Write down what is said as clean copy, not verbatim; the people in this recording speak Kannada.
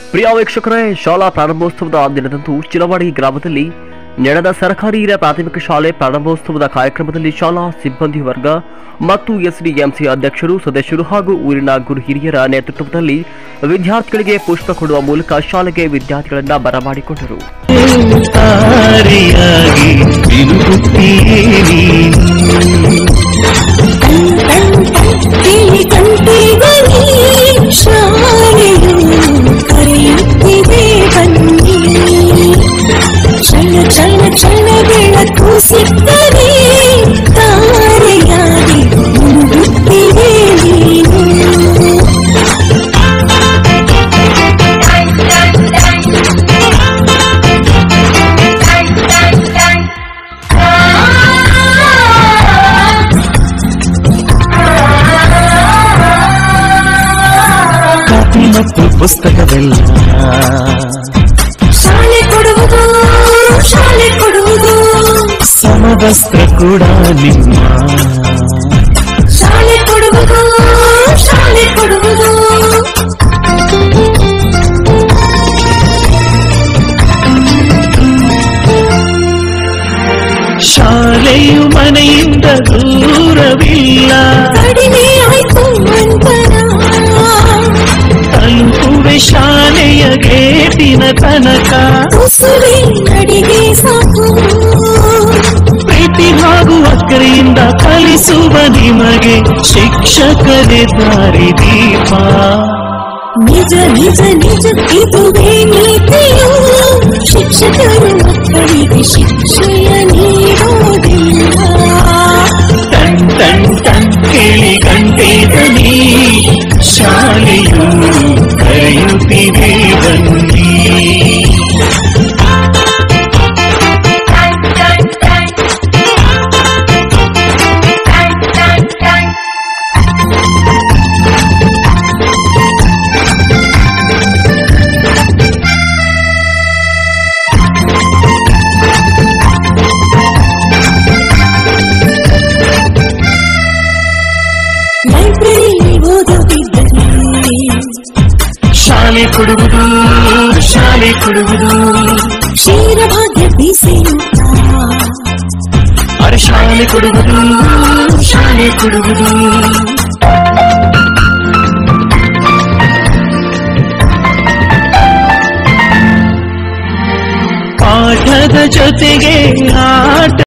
ಪ್ರಿಯ ವೀಕ್ಷಕರೇ, ಶಾಲಾ ಪ್ರಾರಂಭೋತ್ಸವದ ದಿನದಂದು ಚಿಲವಾಡಿ ಗ್ರಾಮದಲ್ಲಿ ನಡೆದ ಸರ್ಕಾರಿ ಹಿರಿಯ ಪ್ರಾಥಮಿಕ ಶಾಲೆ ಪ್ರಾರಂಭೋತ್ಸವದ ಕಾರ್ಯಕ್ರಮದಲ್ಲಿ ಶಾಲಾ ಸಿಬ್ಬಂದಿ ವರ್ಗ ಮತ್ತು ಎಸ್ಡಿಎಂಸಿ ಅಧ್ಯಕ್ಷರು, ಸದಸ್ಯರು ಹಾಗೂ ಊರಿನ ಗುರು ಹಿರಿಯರ ನೇತೃತ್ವದಲ್ಲಿ ವಿದ್ಯಾರ್ಥಿಗಳಿಗೆ ಪುಷ್ಪ ಕೊಡುವ ಮೂಲಕ ಶಾಲೆಗೆ ವಿದ್ಯಾರ್ಥಿಗಳನ್ನ ಬರಮಾಡಿಕೊಂಡರು. ಚನ್ನ ಚನ್ನ ಬೆಳಕು ಸಿಕ್ಕರೆ ತಾರೆಯಾಗಿ ಮುಳುಗುತ್ತಿದೆ ನೀನು. ಕಾಪಿ ಮತ್ತು ಪುಸ್ತಕವೆಲ್ಲ ಶಾಲೆ ಕೊಡುವುದು, ಶಾಲೆ ಕೊಡುವುದು, ಸಮವಸ್ತ್ರ ಕೂಡ ನಿಮ್ಮ ಶಾಲೆ ಕೊಡುವುದು, ಶಾಲೆ ಕೊಡುವುದು. ಶಾಲೆಯು ಮನೆಯಿಂದ ದೂರವಿಲ್ಲ, ಕಡಿಮೆ ಆಯ್ತು ಅಂತರ, ತಲುಪುವೆ ಶಾಲೆಯ ಗೇಟಿನ ತನಕ. ಉಸುರಿ ನಡಿಗೆ ಸಾಕು, ಪ್ರೀತಿ ಹಾಗೂ ಅಕ್ಕರೆಯಿಂದ ಕಲಿಸುವ ನಿಮಗೆ ಶಿಕ್ಷಕರೇ ದಾರಿದೀಪ. ನಿಜ ನಿಜ ನಿಜ ಇದುವೇ ನೀತಿಯು, ಶಿಕ್ಷಕರು ಮಕ್ಕಳಿಗೆ ಶಿಕ್ಷೆಯ ನೀಡೋದಿಲ್ಲ. ಟನ್ ಟನ್ ಟನ್ ಕೇಳಿ ಗಂಟೆ ಧ್ವನಿ, ಶಾಲೆಯು ಕರೆಯುತ್ತಿದೆ ಬನ್ನಿ. ಲೈಬ್ರರಿ ಓದುತ್ತಿದ್ದರೆ ಶಾಲೆ ಕೊಡುವುದು, ಶಾಲೆ ಕೊಡುವುದು, ಕ್ಷೀರಭಾಗ್ಯ ಬೀಸೆಯುತ್ತ. ಅರೆ ಶಾಲೆ ಕೊಡುವುದು, ಶಾಲೆ ಕೊಡುವುದು. ಪಾಠದ ಜೊತೆಗೆ ಆಟ